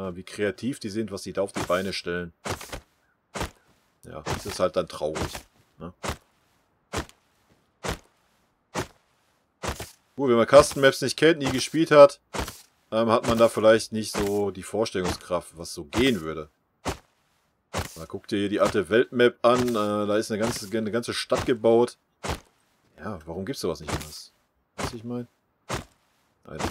wie kreativ die sind, was die da auf die Beine stellen. Ja, das ist halt dann traurig. Ne? Gut, wenn man Custom Maps nicht kennt, nie gespielt hat, hat man da vielleicht nicht so die Vorstellungskraft, was so gehen würde. Da guck dir hier die alte Weltmap an, da ist eine ganze Stadt gebaut. Ja, warum gibt's sowas nicht anders? Was ich meine? Also.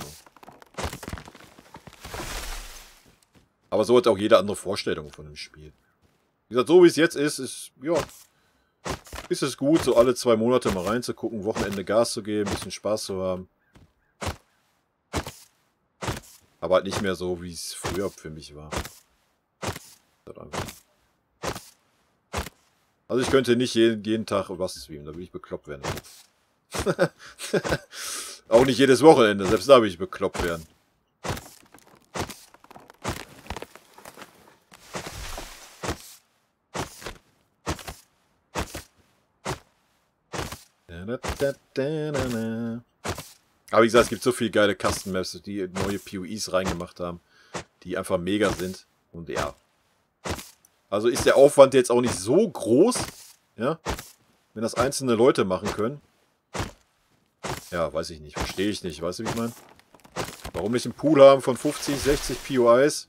Aber so hat auch jede andere Vorstellung von dem Spiel. Wie gesagt, so wie es jetzt ist, ja, ist es gut, so alle 2 Monate mal reinzugucken, Wochenende Gas zu geben, ein bisschen Spaß zu haben. Aber halt nicht mehr so, wie es früher für mich war. Also ich könnte nicht jeden Tag was streamen, da würde ich bekloppt werden. Auch nicht jedes Wochenende, selbst da würde ich bekloppt werden. Aber wie gesagt, es gibt so viele geile Custom Maps, die neue PoEs reingemacht haben, die einfach mega sind. Und ja. Also ist der Aufwand jetzt auch nicht so groß, ja, wenn das einzelne Leute machen können. Ja, weiß ich nicht, verstehe ich nicht, weißt du, wie ich meine? Warum nicht einen Pool haben von 50, 60 POIs?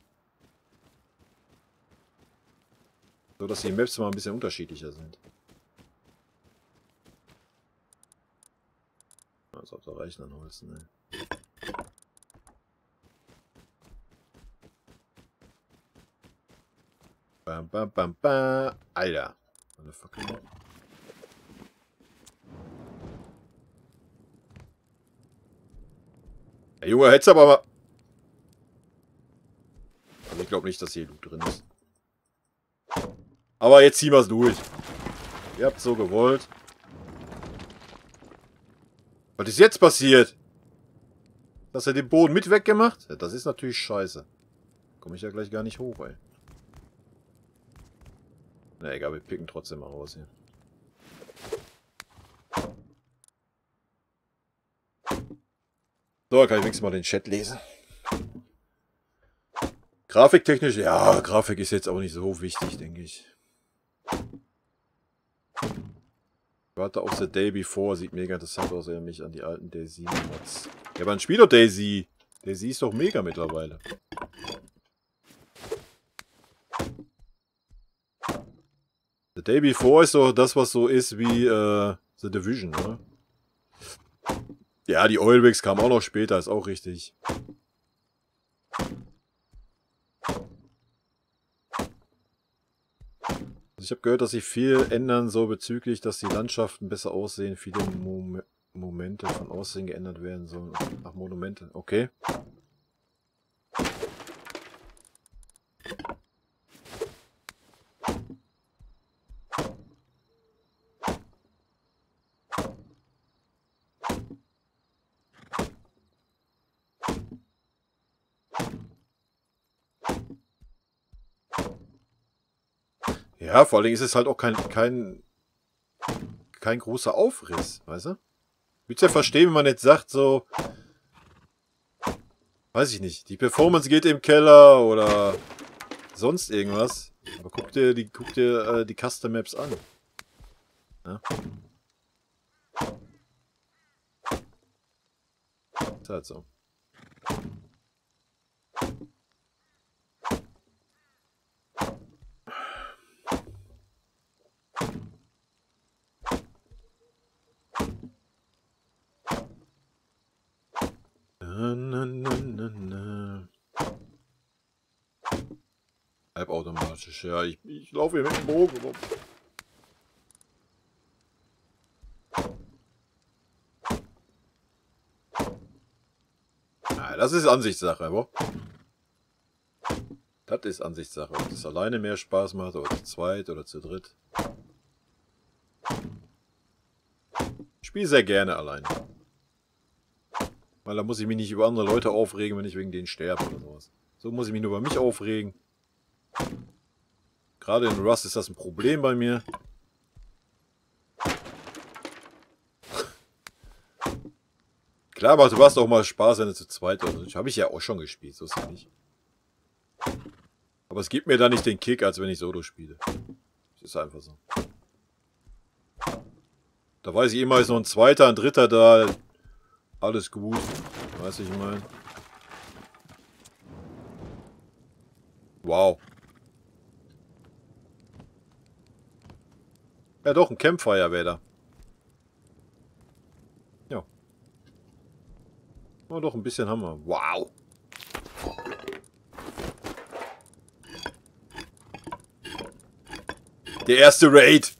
So, dass die Maps mal ein bisschen unterschiedlicher sind. Als ob da reichen an Holz, ne? Bam, bam, bam, bam. Alter. Der Junge, hätt's aber mal... Also ich glaube nicht, dass hier Loot drin ist. Aber jetzt ziehen wir es durch. Ihr habt so gewollt. Was ist jetzt passiert? Hast du den Boden mit weggemacht? Ja, das ist natürlich scheiße. Komme ich ja gleich gar nicht hoch, ey. Na egal, wir picken trotzdem mal raus hier. So, kann ich wenigstens mal den Chat lesen. Grafiktechnisch, ja, Grafik ist jetzt auch nicht so wichtig, denke ich. Warte auf The Day Before, sieht mega interessant aus, erinnert mich an die alten DayZ-Mods. Ja, aber dann spiel doch DayZ. DayZ ist doch mega mittlerweile. The Day Before ist doch das, was so ist wie The Division, ne? Ja, die Oilrigs kamen auch noch später, ist auch richtig. Also ich habe gehört, dass sie viel ändern, so bezüglich, dass die Landschaften besser aussehen, viele Momente von Aussehen geändert werden sollen. Ach, Monumente, okay. Ja, vor allem ist es halt auch kein großer Aufriss, weißt du? Willst du ja verstehen, wenn man jetzt sagt, so, weiß ich nicht, die Performance geht im Keller oder sonst irgendwas. Aber guck dir die Custom Maps an. Ja? Ist halt so. Halbautomatisch, ja, ich laufe hier mit dem Bogen rum. Ah, das ist Ansichtssache, aber. Das ist Ansichtssache, ob das alleine mehr Spaß macht oder zu zweit oder zu dritt. Ich spiele sehr gerne alleine. Weil da muss ich mich nicht über andere Leute aufregen, wenn ich wegen denen sterbe oder sowas. So muss ich mich nur über mich aufregen. Gerade in Rust ist das ein Problem bei mir. Klar, aber du hast auch mal Spaß, wenn du zu zweit oder so. Habe ich ja auch schon gespielt, so ist es nicht. Aber es gibt mir da nicht den Kick, als wenn ich Solo spiele. Das ist einfach so. Da weiß ich immer, ist noch ein zweiter, ein dritter da. Alles gut. Weiß ich mal. Wow. Ja doch, ein Campfire wäre da. Ja. Oh, doch, ein bisschen haben wir. Wow. Der erste Raid.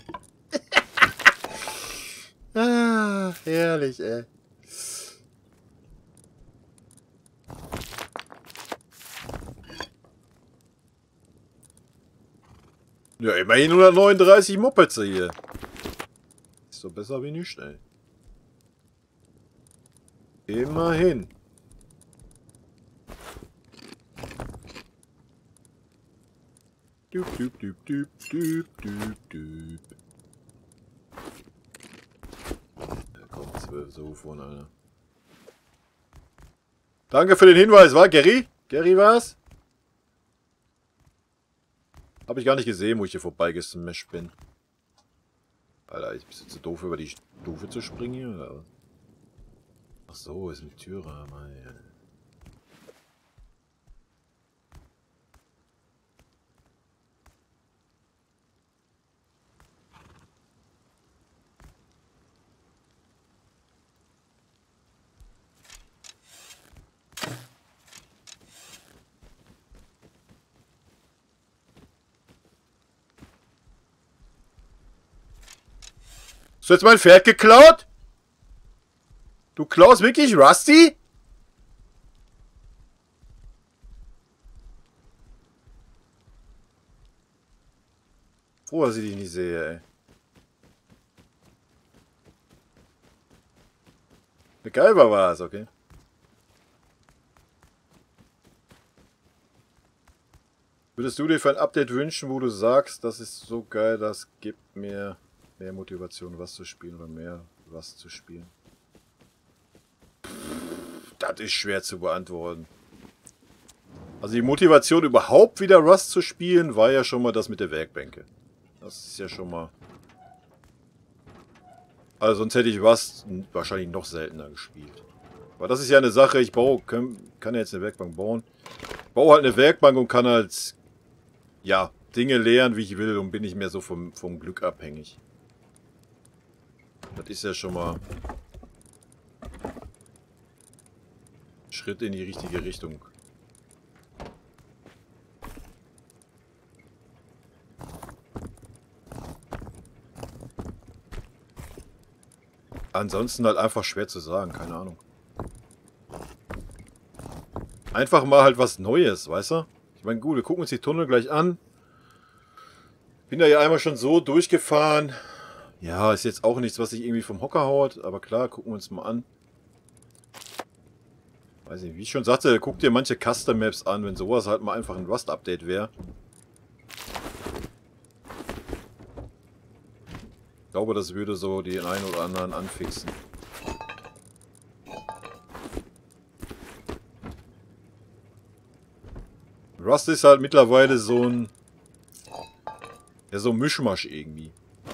Ah, herrlich, ey. Ja, immerhin 139 Mopeds hier. Ist doch besser wie nicht, ey. Immerhin. Düb, düb, düb, düb, düb, düb, düb. Da kommt 12 so von, Alter. Danke für den Hinweis, war Gary? Gary war's? Habe ich gar nicht gesehen, wo ich hier vorbeigesmashed bin. Alter, ich bin jetzt zu doof, über die Stufe zu springen hier, oder? Ach so, ist eine Türe, Mann. Hast du jetzt mein Pferd geklaut? Du klaust wirklich Rusty? Froh, dass ich dich nicht sehe, ey. MacGyver war es, okay. Würdest du dir für ein Update wünschen, wo du sagst, das ist so geil, das gibt mir mehr Motivation, was zu spielen oder mehr was zu spielen? Das ist schwer zu beantworten. Also die Motivation überhaupt wieder Rust zu spielen, war ja schon mal das mit der Werkbänke. Das ist ja schon mal... Also sonst hätte ich Rust wahrscheinlich noch seltener gespielt. Aber das ist ja eine Sache, ich kann ja jetzt eine Werkbank bauen. Ich baue halt eine Werkbank und kann halt, ja, Dinge leeren, wie ich will, und bin nicht mehr so vom Glück abhängig. Das ist ja schon mal ein Schritt in die richtige Richtung. Ansonsten halt einfach schwer zu sagen, keine Ahnung. Einfach mal halt was Neues, weißt du? Ich meine, gut, wir gucken uns die Tunnel gleich an. Bin da ja einmal schon so durchgefahren. Ja, ist jetzt auch nichts, was sich irgendwie vom Hocker haut, aber klar, gucken wir uns mal an. Weiß nicht, wie ich schon sagte, guck dir manche Custom Maps an, wenn sowas halt mal einfach ein Rust-Update wäre. Ich glaube, das würde so den einen oder anderen anfixen. Rust ist halt mittlerweile so ein... Ja, so ein Mischmasch irgendwie.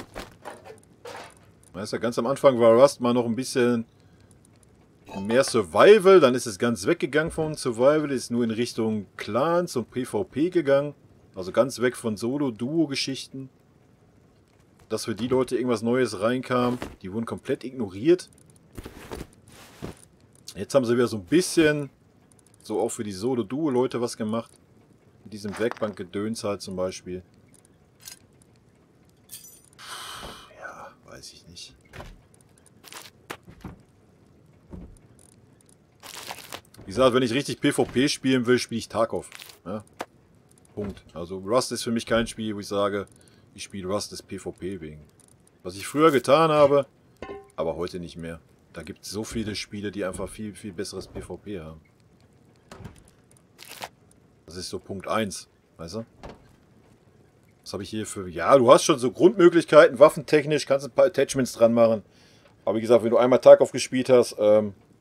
Weißt du, ganz am Anfang war Rust mal noch ein bisschen mehr Survival, dann ist es ganz weggegangen von Survival, ist nur in Richtung Clans und PvP gegangen. Also ganz weg von Solo-Duo-Geschichten. Dass für die Leute irgendwas Neues reinkam, die wurden komplett ignoriert. Jetzt haben sie wieder so ein bisschen, so auch für die Solo-Duo-Leute was gemacht. Mit diesem Werkbank-Gedöns halt zum Beispiel. Ja, weiß ich nicht. Wie gesagt, wenn ich richtig PvP spielen will, spiele ich Tarkov. Ja? Punkt. Also Rust ist für mich kein Spiel, wo ich sage, ich spiele Rust des PvP wegen. Was ich früher getan habe, aber heute nicht mehr. Da gibt es so viele Spiele, die einfach viel, viel besseres PvP haben. Das ist so Punkt 1, weißt du? Was habe ich hier für... Ja, du hast schon so Grundmöglichkeiten, waffentechnisch, kannst ein paar Attachments dran machen. Aber wie gesagt, wenn du einmal Tarkov gespielt hast,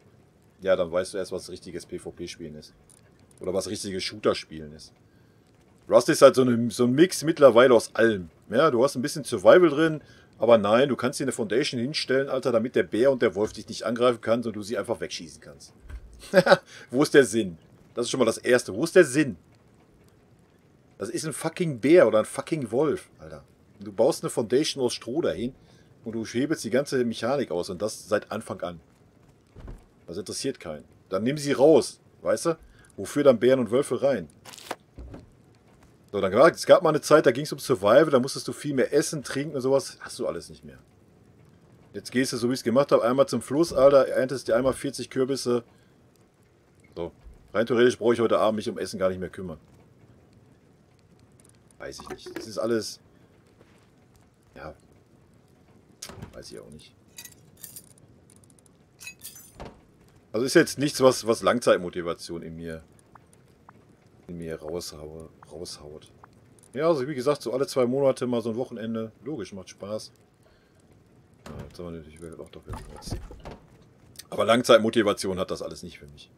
ja, dann weißt du erst, was richtiges PvP-Spielen ist. Oder was richtiges Shooter-Spielen ist. Rust ist halt so ein Mix mittlerweile aus allem. Ja, du hast ein bisschen Survival drin, aber nein, du kannst dir eine Foundation hinstellen, Alter, damit der Bär und der Wolf dich nicht angreifen kann und du sie einfach wegschießen kannst. Wo ist der Sinn? Das ist schon mal das Erste. Wo ist der Sinn? Das ist ein fucking Bär oder ein fucking Wolf, Alter. Du baust eine Foundation aus Stroh dahin und du hebelst die ganze Mechanik aus und das seit Anfang an. Das interessiert keinen. Dann nimm sie raus, weißt du? Wofür dann Bären und Wölfe rein? So, dann es gab mal eine Zeit, da ging es um Survival, da musstest du viel mehr essen, trinken und sowas. Hast du alles nicht mehr. Jetzt gehst du, so wie ich es gemacht habe, einmal zum Fluss, Alter, erntest dir einmal 40 Kürbisse. So, rein theoretisch brauche ich heute Abend mich um Essen gar nicht mehr kümmern. Weiß ich nicht. Das ist alles... Ja. Weiß ich auch nicht. Also ist jetzt nichts, was Langzeitmotivation in mir raushaut. Ja, also wie gesagt, so alle 2 Monate mal so ein Wochenende. Logisch, macht Spaß. Ja, jetzt haben wir natürlich auch doch wieder was. Aber Langzeitmotivation hat das alles nicht für mich.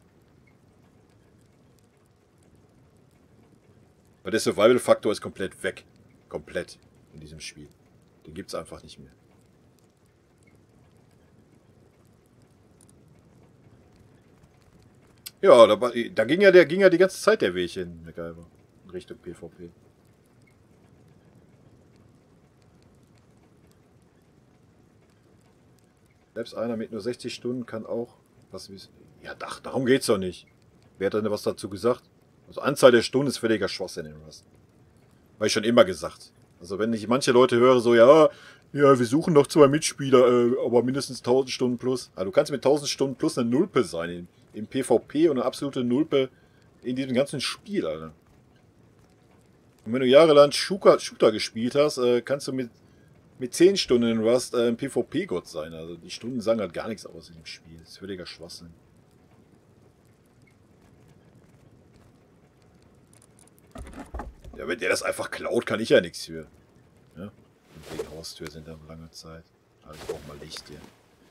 Weil der Survival-Faktor ist komplett weg. Komplett in diesem Spiel. Den gibt es einfach nicht mehr. Ja, da ging ja die ganze Zeit der Weg in MacGyver. In Richtung PvP. Selbst einer mit nur 60 Stunden kann auch was wissen. Ja, darum geht's doch nicht. Wer hat denn was dazu gesagt? Also Anzahl der Stunden ist völliger Schwachsinn in Rust. Habe ich schon immer gesagt. Also wenn ich manche Leute höre, so, ja, wir suchen noch 2 Mitspieler, aber mindestens 1000 Stunden plus. Also du kannst mit 1000 Stunden plus eine Nulpe sein im PvP und eine absolute Nulpe in diesem ganzen Spiel, Alter. Und wenn du jahrelang Shooter gespielt hast, kannst du mit 10 Stunden in Rust ein PvP-Gott sein. Also die Stunden sagen halt gar nichts aus in dem Spiel. Das ist völliger Schwachsinn. Ja, wenn der das einfach klaut, kann ich ja nichts für. Ja? Und wegen Haustür sind da lange Zeit. Also ich brauch mal Licht hier.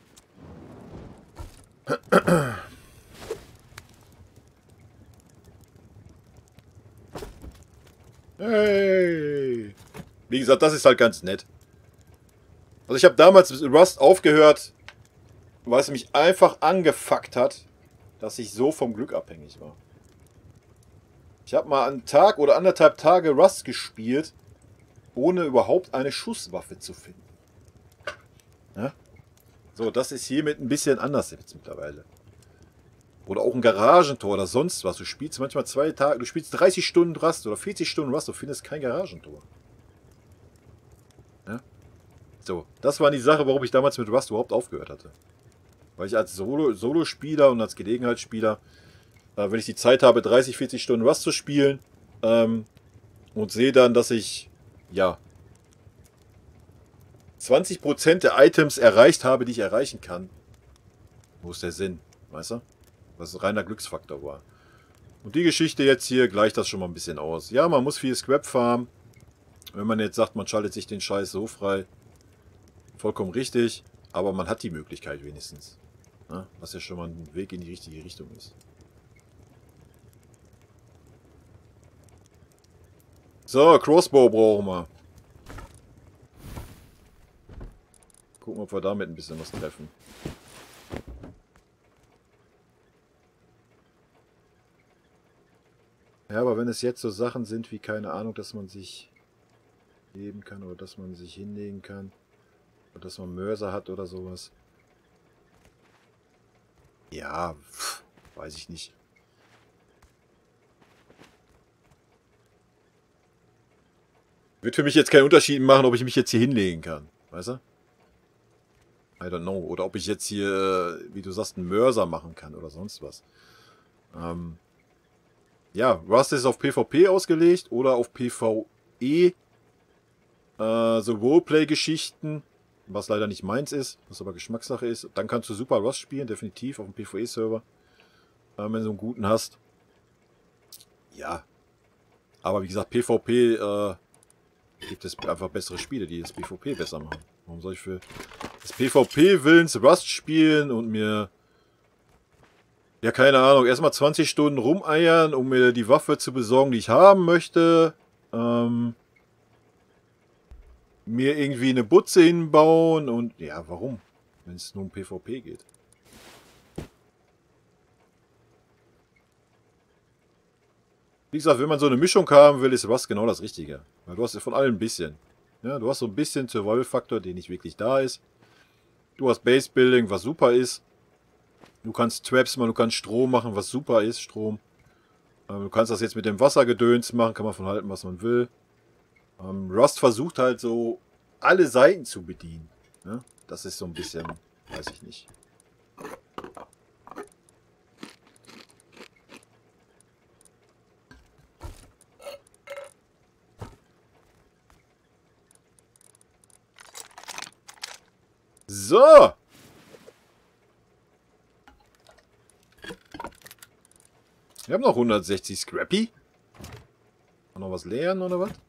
Hey! Wie gesagt, das ist halt ganz nett. Also ich habe damals mit Rust aufgehört, weil es mich einfach angefuckt hat, dass ich so vom Glück abhängig war. Ich habe mal einen Tag oder 1,5 Tage Rust gespielt, ohne überhaupt eine Schusswaffe zu finden. Ja? So, das ist hiermit ein bisschen anders jetzt mittlerweile. Oder auch ein Garagentor oder sonst was. Du spielst manchmal 2 Tage, du spielst 30 Stunden Rust oder 40 Stunden Rust, du findest kein Garagentor. Ja? So, das war die Sache, warum ich damals mit Rust überhaupt aufgehört hatte. Weil ich als Solo-Spieler und als Gelegenheitsspieler, wenn ich die Zeit habe, 30, 40 Stunden Rust zu spielen, und sehe dann, dass ich, ja, 20% der Items erreicht habe, die ich erreichen kann. Wo ist der Sinn? Weißt du? Was ein reiner Glücksfaktor war. Und die Geschichte jetzt hier gleicht das schon mal ein bisschen aus. Ja, man muss viel Scrap farmen. Wenn man jetzt sagt, man schaltet sich den Scheiß so frei. Vollkommen richtig. Aber man hat die Möglichkeit wenigstens. Ja, was ja schon mal ein Weg in die richtige Richtung ist. So, Crossbow brauchen wir. Gucken, ob wir damit ein bisschen was treffen. Ja, aber wenn es jetzt so Sachen sind wie, keine Ahnung, dass man sich heben kann oder dass man sich hinlegen kann oder dass man Mörser hat oder sowas. Ja, weiß ich nicht. Wird für mich jetzt keinen Unterschied machen, ob ich mich jetzt hier hinlegen kann. Weißt du? I don't know. Oder ob ich jetzt hier, wie du sagst, einen Mörser machen kann oder sonst was. Ja, Rust ist auf PvP ausgelegt oder auf PvE. So Roleplay-Geschichten, was leider nicht meins ist, was aber Geschmackssache ist. Dann kannst du super Rust spielen, definitiv, auf dem PvE-Server. Wenn du einen guten hast. Ja. Aber wie gesagt, PvP gibt es einfach bessere Spiele, die das PvP besser machen. Warum soll ich für das PvP-Willens Rust spielen und mir, ja keine Ahnung, erstmal 20 Stunden rumeiern, um mir die Waffe zu besorgen, die ich haben möchte, mir irgendwie eine Butze hinbauen und... Ja, warum? Wenn es nur um PvP geht. Wie gesagt, wenn man so eine Mischung haben will, ist Rust genau das Richtige. Weil du hast ja von allem ein bisschen. Ja, du hast so ein bisschen Survival-Faktor, der nicht wirklich da ist. Du hast Base-Building, was super ist. Du kannst Traps machen, du kannst Strom machen, was super ist, Strom. Du kannst das jetzt mit dem Wassergedöns machen, kann man von halten, was man will. Rust versucht halt so alle Seiten zu bedienen. Ja, das ist so ein bisschen, weiß ich nicht. So! Wir haben noch 160 Scrappy. Noch was lernen oder was?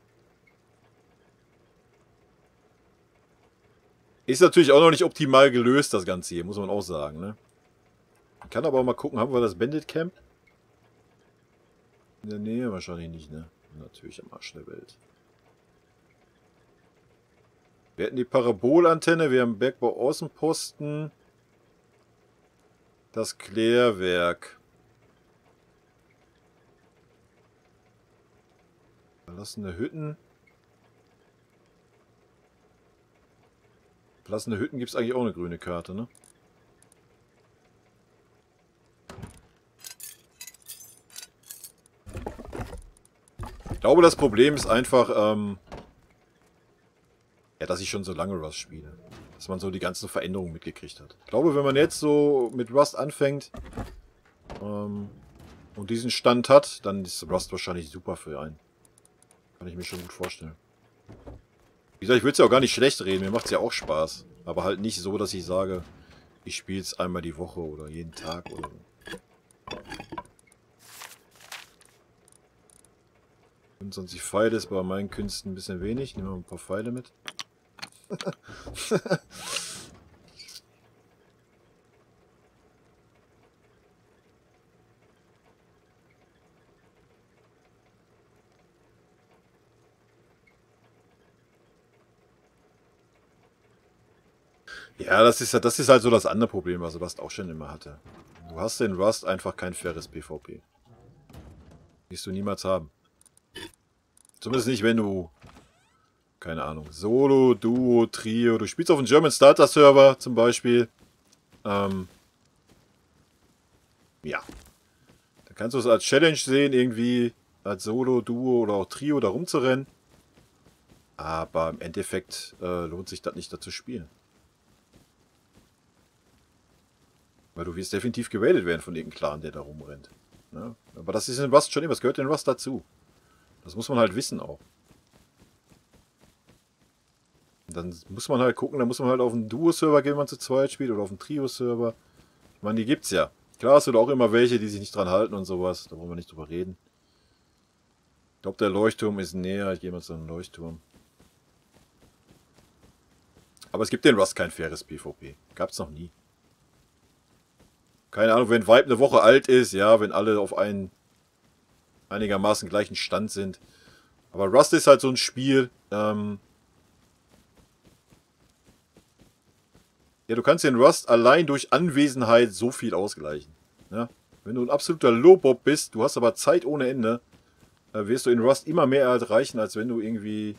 Ist natürlich auch noch nicht optimal gelöst, das Ganze hier, muss man auch sagen, ne? Ich kann aber auch mal gucken, haben wir das Bandit Camp? In der Nähe wahrscheinlich nicht, ne? Natürlich am Arsch der Welt. Wir hätten die Parabolantenne, wir haben Bergbau-Außenposten. Das Klärwerk. Verlassene Hütten. Verlassene Hütten gibt es eigentlich auch eine grüne Karte, ne? Ich glaube, das Problem ist einfach, ja, dass ich schon so lange Rust spiele. Dass man so die ganzen Veränderungen mitgekriegt hat. Ich glaube, wenn man jetzt so mit Rust anfängt und diesen Stand hat, dann ist Rust wahrscheinlich super für einen. Kann ich mir schon gut vorstellen. Wie gesagt, ich will es ja auch gar nicht schlecht reden. Mir macht es ja auch Spaß. Aber halt nicht so, dass ich sage, ich spiele es einmal die Woche oder jeden Tag oder so. 25 Pfeile ist bei meinen Künsten ein bisschen wenig. Nehmen wir ein paar Pfeile mit. Ja, das ist halt so das andere Problem, was Rust auch schon immer hatte. Du hast in Rust einfach kein faires PvP. Wirst du niemals haben. Zumindest nicht, wenn du, keine Ahnung, Solo, Duo, Trio, du spielst auf einem German Starter Server zum Beispiel. Ja. Dann kannst du es als Challenge sehen, irgendwie als Solo, Duo oder auch Trio da rumzurennen. Aber im Endeffekt lohnt sich das nicht, da zu spielen. Weil du wirst definitiv geradet werden von irgendeinem Clan, der da rumrennt. Ja? Aber das ist in Rust schon immer, das gehört in Rust dazu. Das muss man halt wissen auch. Und dann muss man halt gucken, dann muss man halt auf einen Duo-Server gehen, wenn man zu zweit spielt, oder auf einen Trio-Server. Ich meine, die gibt's ja. Klar hast du da auch immer welche, die sich nicht dran halten und sowas. Da wollen wir nicht drüber reden. Ich glaube, der Leuchtturm ist näher. Ich gehe mal zu einem Leuchtturm. Aber es gibt in Rust kein faires PvP. Gab's noch nie. Keine Ahnung, wenn Vibe eine Woche alt ist, ja, wenn alle auf einen einigermaßen gleichen Stand sind. Aber Rust ist halt so ein Spiel, ja, du kannst in Rust allein durch Anwesenheit so viel ausgleichen. Ja? Wenn du ein absoluter Lowbob bist, du hast aber Zeit ohne Ende, wirst du in Rust immer mehr erreichen, als wenn du irgendwie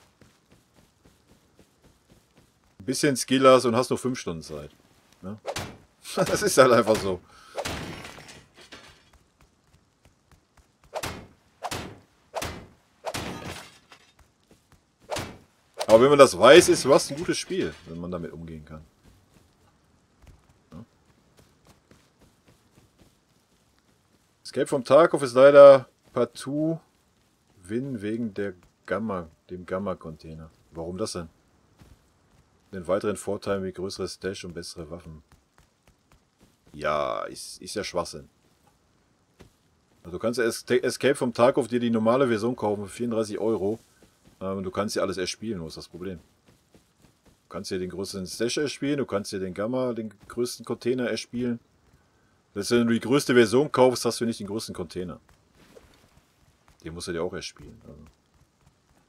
ein bisschen Skill hast und hast nur 5 Stunden Zeit. Ja? Das ist halt einfach so. Aber wenn man das weiß, ist Rust ein gutes Spiel, wenn man damit umgehen kann. Ja. Escape from Tarkov ist leider partout Win wegen dem Gamma-Container. Warum das denn? Den weiteren Vorteilen wie größeres Stash und bessere Waffen. Ja, ist ja Schwachsinn. Also du kannst Escape from Tarkov dir die normale Version kaufen für 34 €. Du kannst ja alles erspielen, wo ist das Problem? Du kannst dir den größten Stash erspielen, du kannst dir den Gamma, den größten Container erspielen. Selbst wenn du die größte Version kaufst, hast du nicht den größten Container. Den musst du dir auch erspielen. Also.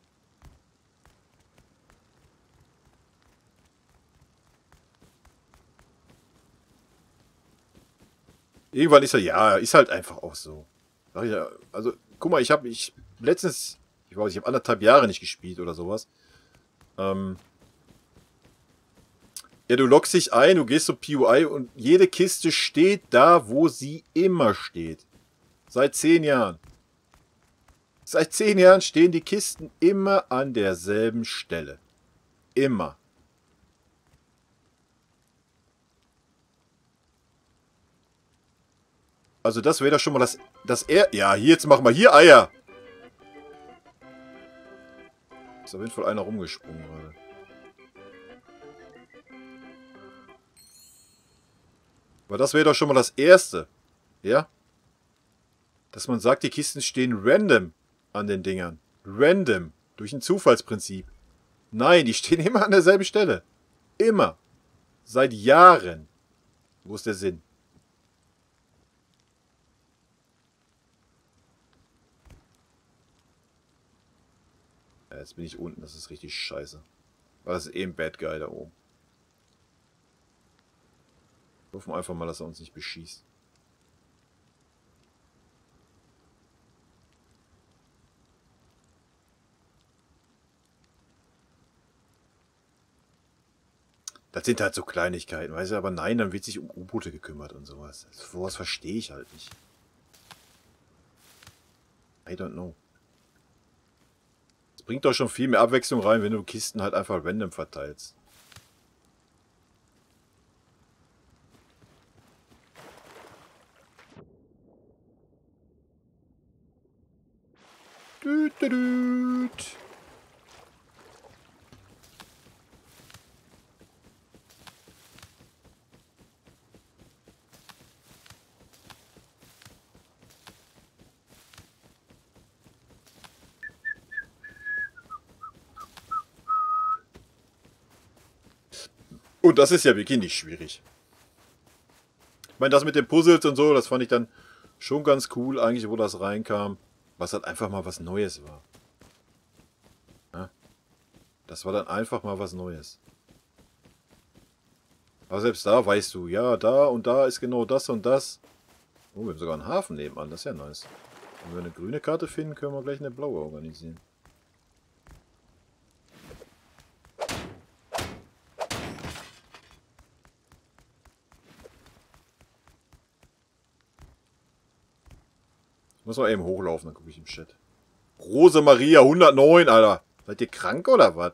Irgendwann ist er, ja, ist halt einfach auch so. Sag ich ja, also, guck mal, ich habe letztens, ich weiß, ich habe 1,5 Jahre nicht gespielt oder sowas. Ja, du loggst dich ein, du gehst zum PUI und jede Kiste steht da, wo sie immer steht. Seit 10 Jahren. Seit 10 Jahren stehen die Kisten immer an derselben Stelle. Immer. Also das wäre doch schon mal ja, hier, jetzt machen wir hier Eier. Ist auf jeden Fall einer rumgesprungen gerade. Aber das wäre doch schon mal das Erste. Ja? Dass man sagt, die Kisten stehen random an den Dingern. Random. Durch ein Zufallsprinzip. Nein, die stehen immer an derselben Stelle. Immer. Seit Jahren. Wo ist der Sinn? Ja, jetzt bin ich unten. Das ist richtig scheiße. Aber das ist eh ein Bad Guy da oben. Hoffen wir einfach mal, dass er uns nicht beschießt. Das sind halt so Kleinigkeiten, weißt du, aber nein, dann wird sich um U-Boote gekümmert und sowas. Sowas verstehe ich halt nicht. I don't know. Es bringt doch schon viel mehr Abwechslung rein, wenn du Kisten halt einfach random verteilst. Düt, düt, düt. Und das ist ja wirklich nicht schwierig. Ich meine, das mit den Puzzles und so, das fand ich dann schon ganz cool, eigentlich, wo das reinkam. Was halt einfach mal was Neues war. Ja? Das war dann einfach mal was Neues. Aber selbst da weißt du, ja, da und da ist genau das und das. Oh, wir haben sogar einen Hafen nebenan, das ist ja nice. Wenn wir eine grüne Karte finden, können wir gleich eine blaue organisieren. Ich muss mal eben hochlaufen, dann gucke ich im Chat. Rose Maria 109, Alter. Seid ihr krank oder was?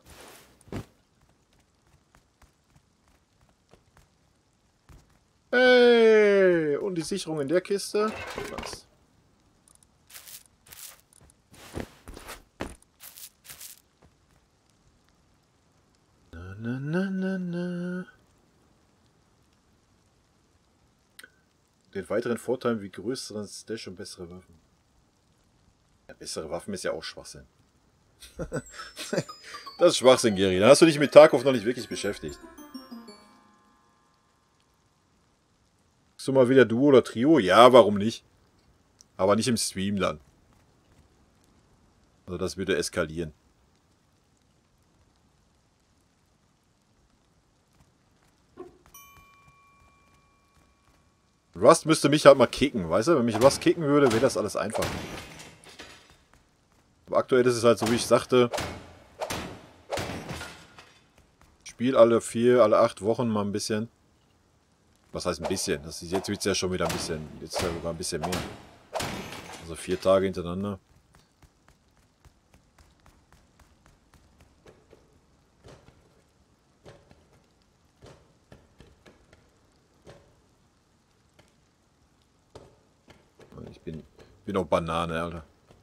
Hey! Und die Sicherung in der Kiste? Was? Na, na, na, na, na. Den weiteren Vorteilen wie größeren Stash und bessere Waffen. Ja, bessere Waffen ist ja auch Schwachsinn. Das ist Schwachsinn, Geri. Dann hast du dich mit Tarkov noch nicht wirklich beschäftigt. Bist du mal wieder Duo oder Trio? Ja, warum nicht? Aber nicht im Stream dann. Also das würde eskalieren. Rust müsste mich halt mal kicken, weißt du? Wenn mich Rust kicken würde, wäre das alles einfach. Aber aktuell ist es halt so, wie ich sagte. Spiel alle 8 Wochen mal ein bisschen. Was heißt ein bisschen? Jetzt wird es ja schon wieder ein bisschen. Jetzt ja sogar ein bisschen mehr. Also 4 Tage hintereinander. Ich bin auch Banane, Alter.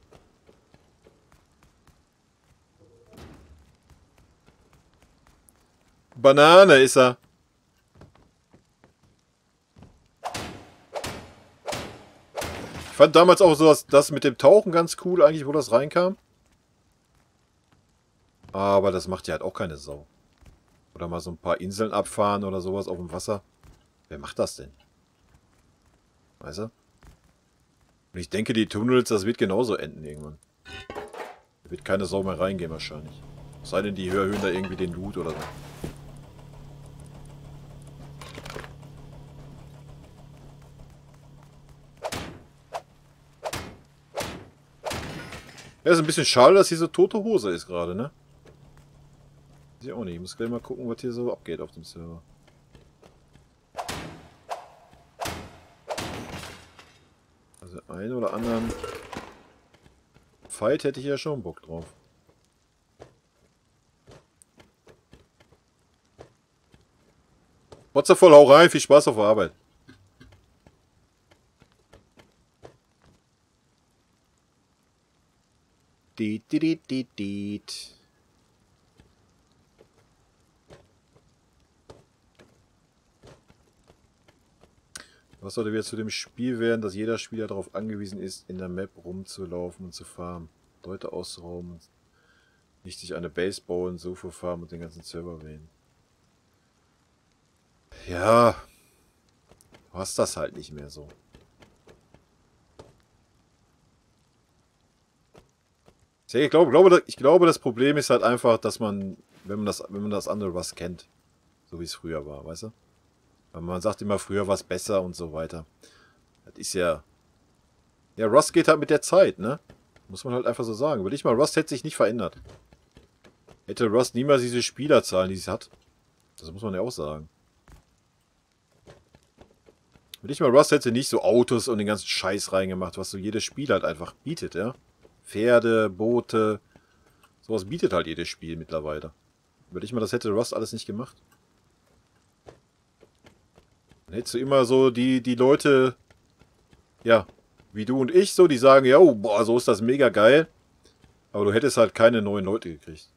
Banane ist er. Ich fand damals auch so das mit dem Tauchen ganz cool, eigentlich, wo das reinkam. Aber das macht ja halt auch keine Sau. Oder mal so ein paar Inseln abfahren oder sowas auf dem Wasser. Wer macht das denn? Weißt du? Und ich denke, die Tunnels, das wird genauso enden irgendwann. Da wird keine Sau mehr reingehen wahrscheinlich. Es sei denn, die erhöhen da irgendwie den Loot oder so. Ja, ist ein bisschen schade, dass hier so tote Hose ist gerade, ne? Weiß ich auch nicht. Ich muss gleich mal gucken, was hier so abgeht auf dem Server. Also einen oder anderen Fight hätte ich ja schon Bock drauf. What's voll, hau rein, viel Spaß auf der Arbeit. Diet. Was sollte wieder zu dem Spiel werden, dass jeder Spieler darauf angewiesen ist, in der Map rumzulaufen und zu farmen, Leute auszurauben, nicht sich eine Base bauen, so für farmen und den ganzen Server wählen. Ja, du hast das halt nicht mehr so. Ich glaube, das Problem ist halt einfach, dass man, wenn man das andere Rust kennt, so wie es früher war, weißt du? Weil man sagt immer, früher war es besser und so weiter. Das ist ja... Ja, Rust geht halt mit der Zeit, ne? Muss man halt einfach so sagen. Würde ich mal, Rust hätte sich nicht verändert. Hätte Rust niemals diese Spielerzahlen, die es hat. Das muss man ja auch sagen. Würde ich mal, Rust hätte nicht so Autos und den ganzen Scheiß reingemacht, was so jedes Spiel halt einfach bietet, ja? Pferde, Boote, sowas bietet halt jedes Spiel mittlerweile. Würde ich mal, das hätte Rust alles nicht gemacht. Dann hättest du immer so die Leute, ja, wie du und ich, so, die sagen, ja, oh, boah, so ist das mega geil. Aber du hättest halt keine neuen Leute gekriegt.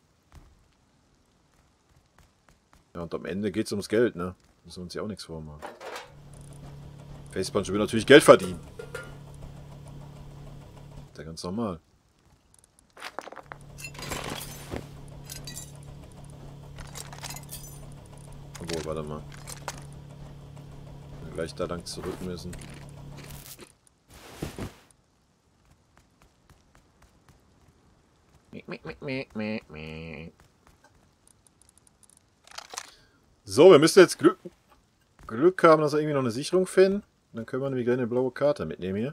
Ja, und am Ende geht es ums Geld, ne? Müssen wir uns ja auch nichts vormachen. Facepunch will natürlich Geld verdienen. Ist ja ganz normal. Obwohl, warte mal. Wir gleich da lang zurück müssen. So, wir müssen jetzt Glück haben, dass wir irgendwie noch eine Sicherung finden. Dann können wir nämlich gleich eine blaue Karte mitnehmen hier.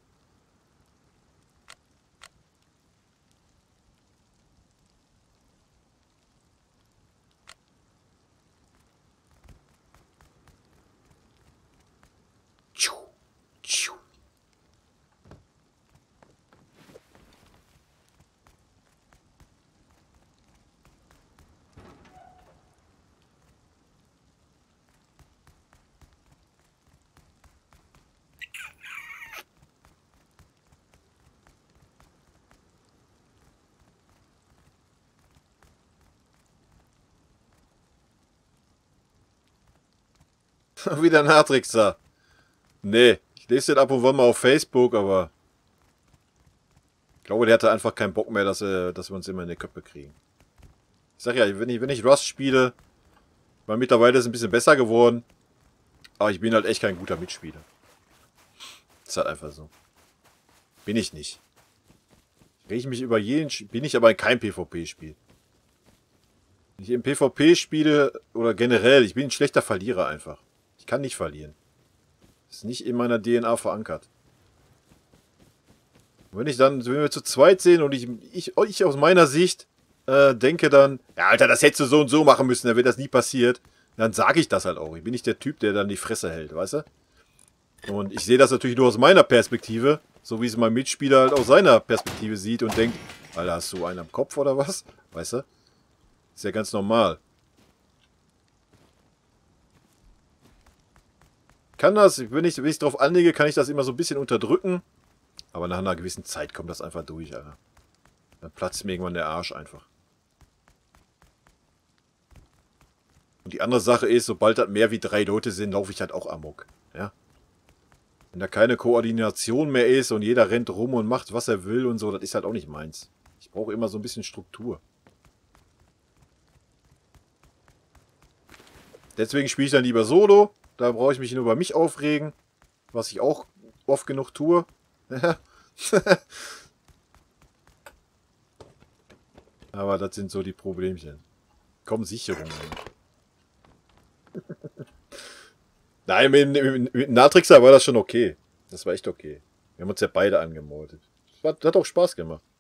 Wieder ein Hartrixer. Nee, ich lese den ab und wann mal auf Facebook, aber ich glaube, der hatte einfach keinen Bock mehr, dass wir uns immer in die Köpfe kriegen. Ich sag ja, wenn ich Rust spiele, weil mittlerweile ist es ein bisschen besser geworden, aber ich bin halt echt kein guter Mitspieler. Ist halt einfach so. Bin ich nicht. Ich rege mich über jeden, bin ich aber in keinem PvP-Spiel. Wenn ich im PvP spiele, oder generell, ich bin ein schlechter Verlierer einfach. Ich kann nicht verlieren. Ist nicht in meiner DNA verankert. Und wenn wir zu zweit sehen und ich aus meiner Sicht denke dann, ja Alter, das hättest du so und so machen müssen, dann wäre das nie passiert, dann sage ich das halt auch. Ich bin nicht der Typ, der dann die Fresse hält, weißt du? Und ich sehe das natürlich nur aus meiner Perspektive, so wie es mein Mitspieler halt aus seiner Perspektive sieht und denkt, Alter, hast du einen am Kopf oder was? Weißt du? Ist ja ganz normal. Kann das, wenn ich drauf anlege, kann ich das immer so ein bisschen unterdrücken. Aber nach einer gewissen Zeit kommt das einfach durch, Alter. Dann platzt mir irgendwann der Arsch einfach. Und die andere Sache ist, sobald das mehr wie 3 Leute sind, laufe ich halt auch amok. Ja? Wenn da keine Koordination mehr ist und jeder rennt rum und macht, was er will und so, das ist halt auch nicht meins. Ich brauche immer so ein bisschen Struktur. Deswegen spiele ich dann lieber Solo. Da brauche ich mich nur über mich aufregen. Was ich auch oft genug tue. Aber das sind so die Problemchen. Kommen Sicherungen. Nein, mit Natrixer war das schon okay. Das war echt okay. Wir haben uns ja beide angemordet. Das hat auch Spaß gemacht.